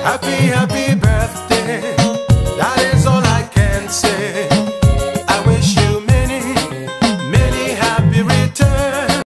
Happy, happy birthday. That is all I can say.